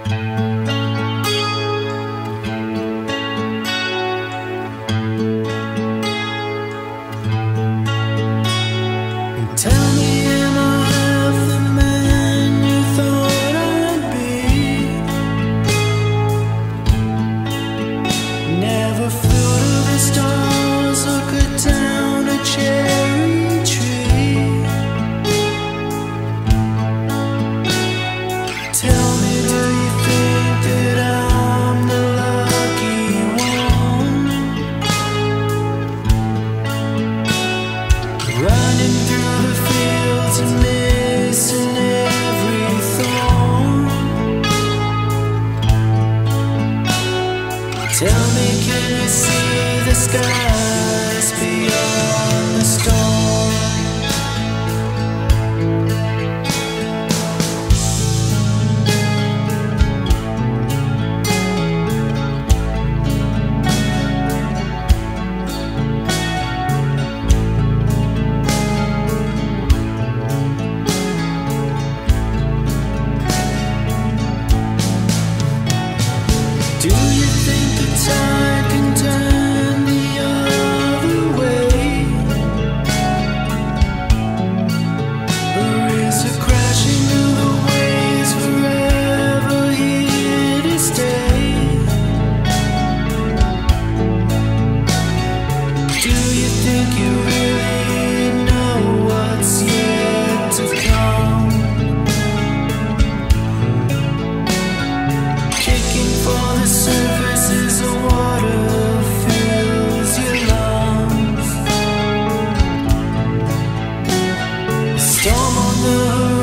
Tell me, am I half the man you thought I'd be? Never flew to the stars or cut down a cherry tree. Tell me, do you think that I'm the lucky one? Running through the fields and missing every thorn. Tell me, can you see the skies beyond the storm? Do you think the tide can turn the other way? Or is it crashing through the waves forever here to stay? Do you think you really know what's yet to come? Kicking for the surface as the water fills your lungs. A storm on the horizon.